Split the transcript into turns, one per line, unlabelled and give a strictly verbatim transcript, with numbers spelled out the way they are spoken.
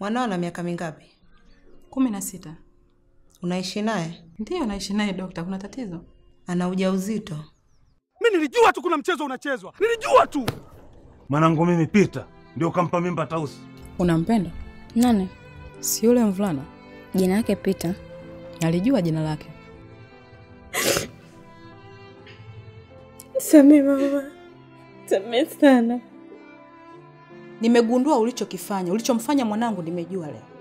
Mwanao ana miaka mingapi?
kumi na sita.
Unaishi naye?
Ndiyo naishi naye dokta, kuna tatizo?
Ana ujauzito.
Mimi nilijua tu kuna mchezo unachezwa. Nilijua tu.
Mwanangu mimi Peter ndio kampa mimba Tausi.
Unampenda?
Nani?
Si yule mvulana.
Jina lake Peter.
Alijua jina lake.
Samee mama. Samee sana.
Nimegundua ulichokifanya, ulichomfanya mwanangu nimejua leo.